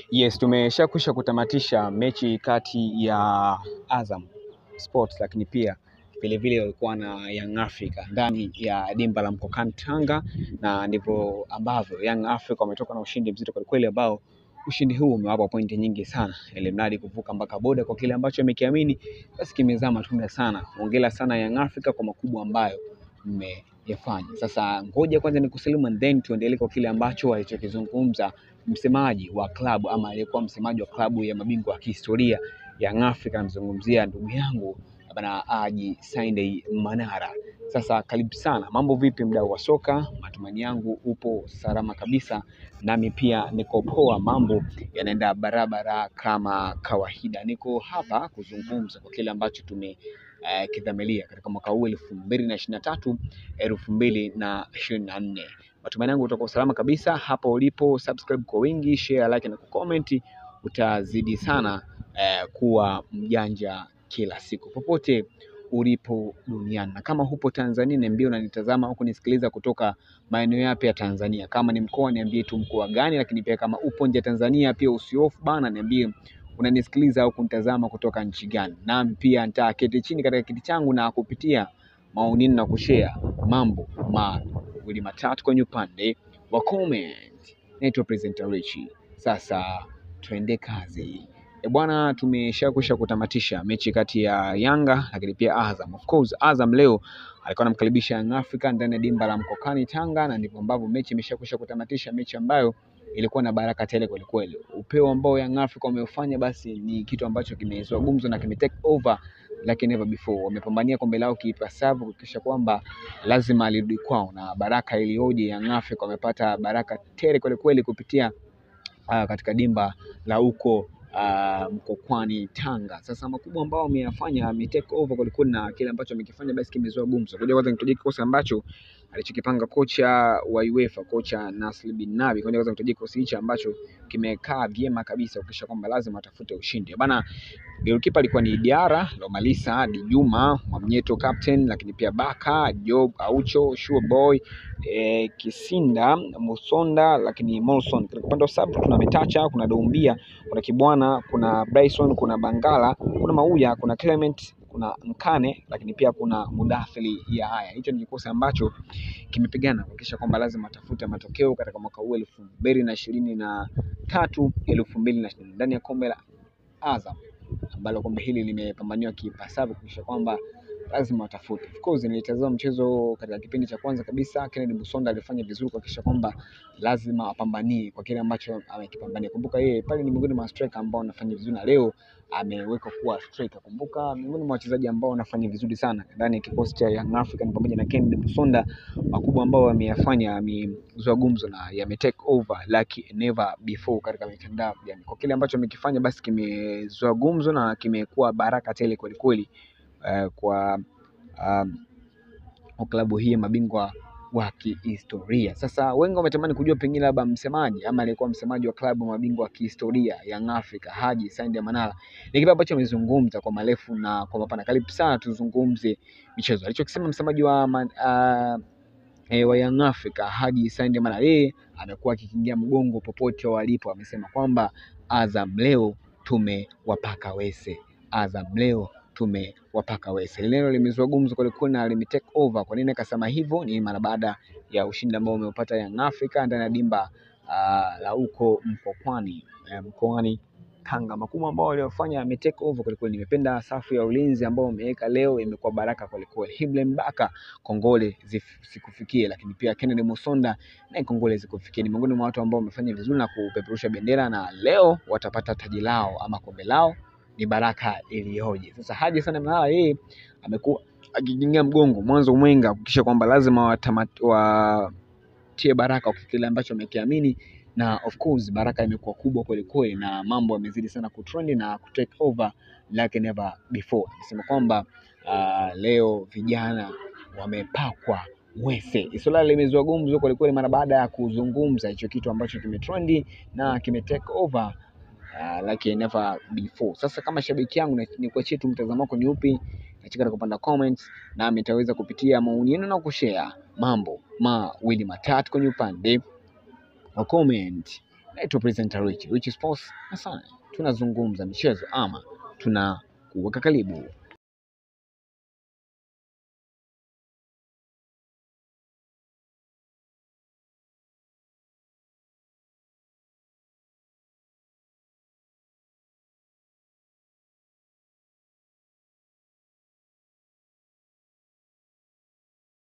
Yes, tumeshakwisha kutamatisha mechi kati ya Azam Sports, lakini pia vile vile walikuwa na Young Africa ndani ya dimba la Mkokani Tanga, na ndivyo ambavyo Young Africa wametoka na ushindi mzito kwa kweli, ambao ushindi huu umewapa pointi nyingi sana, ile mradi kuvuka mpaka boda kwa kile ambacho amekiamini basi kimezaa matunda sana. Hongera sana Young Africa kwa makubwa ambayo mmeyafanya. Sasa ngoja kwanza nikusalimu and then tuendelee kwa kile ambacho alichokizungumza msemaji wa klabu ama aliyekuwa msemaji wa klabu ya mabingwa wa kihistoria Young Africa, namzungumzia ndugu yangu bana Haji Sunday Manara. Sasa karibu sana. Mambo vipi mdau wa soka? Matumaini yangu upo salama kabisa, nami pia niko poa, mambo yanaenda barabara kama kawaida. Niko hapa kuzungumza kwa kile ambacho kidhamiria katika mwaka huu 2023 2024. Matumaini yangu utakuwa salama kabisa hapo ulipo. Subscribe kwa wingi, share, like na comment, utazidi sana kuwa mjanja kila siku popote ulipo duniani. Na kama hupo Tanzania niambie unanitazama au kunisikiliza kutoka maeneo yapi ya Tanzania. Kama ni mkoa niambie tu mkoa gani, lakini pia kama upo nje Tanzania pia usiofu bana, niambie unanisikiliza au kunitazama kutoka nchi gani. Nami pia nitaketi chini katika kiti changu na kupitia maoni na kushare mambo mawili matatu kwenye upande wa comment. Naitwa Presenter Richie. Sasa tuende kazi. Bwana, tumeshakwisha kutamatisha mechi kati ya Yanga lakini pia Azam. Of course Azam leo alikuwa anamkaribisha Young Africa ndani ya dimba la Mkokani Tanga, na ndivyo ambavyo mechi imeshakwisha kutamatisha, mechi ambayo ilikuwa na baraka tele kweli kweli. Upeo ambao Young Africa wamefanya basi ni kitu ambacho kimezua gumzo na take over like never before. Wamepambania kombe lao kiipasavyo kuhakikisha kwamba lazima alirudi kwao, na baraka iliyoje Young Africa wamepata baraka tele kweli kweli kupitia katika dimba la huko Mkokwani Tanga. Sasa makubwa ambao wameyafanya, take over kulikuwa na kile ambacho amekifanya basi kimezua gumzo. Ngoja kwanza nitojee kikosi ambacho alichokipanga kocha wa UEFA, kocha Nasri bin Nabi. Ngoja kwanza nitojee kikosi hicho ambacho kimekaa vyema kabisa ukisha kwamba lazima atafute ushindi. Bana, goalkeeper alikuwa ni Diara, Lomalisa, Dijuma, Mwamnyeto captain, lakini pia Baka, Job, Aucho, Sure Boy, Kisinda, Musonda, lakini Molson. Kwa upande wa sub kuna Metacha, kuna Doumbia, kuna Kibwana, kuna Bryson, kuna Bangala, kuna Mauya, kuna Clement, kuna Nkane, lakini pia kuna Mudathili ya haya. Hicho ni kikosi ambacho kimepigana kuhakikisha kwamba lazima atafute matokeo katika mwaka huu 2023 2024 ndani ya kombe la Azam, ambalo kombe hili limepambaniwa kipasavyo kuhakikisha kwamba lazima watafute. Of course nilitazama mchezo katika kipindi cha kwanza kabisa. Kennedy Musonda alifanya vizuri kuhakikisha kwamba lazima apambanie kwa kile ambacho amekipambania. Kumbuka yeye pale ni miongoni mwa striker ambao wanafanya vizuri, na leo ameweka kuwa striker. Kumbuka miongoni mwa wachezaji ambao wanafanya vizuri sana ndani ya kikosi cha Young African pamoja na Kennedy Musonda, makubwa ambao wameyafanya, amezua gumzo na take over like never before katika mitandao. Yani kwa kile ambacho amekifanya basi kimezua gumzo na kimekuwa baraka tele kweli kweli kwa klabu hii ya mabingwa wa kihistoria. Sasa wengi wametamani kujua pengine labda msemaji ama aliyekuwa msemaji wa klabu mabingwa wa kihistoria Young Africa, Haji Sunday Manara, ni kipi ambacho amezungumza kwa marefu na kwa mapana. Karibu sana tuzungumze michezo. Alichokisema msemaji wa Young Africa, Haji Sunday Manara, yeye amekuwa akikingia mgongo popote walipo. Amesema kwamba Azam leo tumewapaka Wese. Azam leo tumewapaka Wese. Neno limezua gumzo kwa na take over. Kwa nini akasema hivyo? Ni mara baada ya ushindi ambao umeupata Young Africa ndani ya dimba la huko Mkokwani Tanga. Makubwa ambao waliofanya take over kwa nimependa safu ya ulinzi ambao wameweka leo, imekuwa baraka kwa Ibrahim Baka, kongole zikufikie, lakini pia Kennedy Musonda na kongole zikufikie. Ni miongoni mwa watu ambao wamefanya vizuri na kupeperusha bendera, na leo watapata taji lao ama kombe lao. Ni baraka iliyoje. Sasa Haji sana Manara, yeye amekuwa akikingia mgongo mwanzo mwenga kuhakikisha kwamba lazima watie baraka kwa kile ambacho wamekiamini, na of course baraka imekuwa kubwa kweli kweli, na mambo yamezidi sana kutrend na take over like never before. Nasema kwamba leo vijana wamepakwa Wese. Swala limezua gumzo kweli kweli mara baada ya kuzungumza hicho kitu ambacho kimetrendi na take over like never before. Sasa kama shabiki yangu ni kuachia tu mtazamo wako ni upi, nachika kupanda comments na nitaweza kupitia maoni yenu na kushare mambo mawili matatu kwenye upande wa comment. Naitwa presenter Rich Sports. Asante. Tunazungumza michezo ama tunakuweka karibu.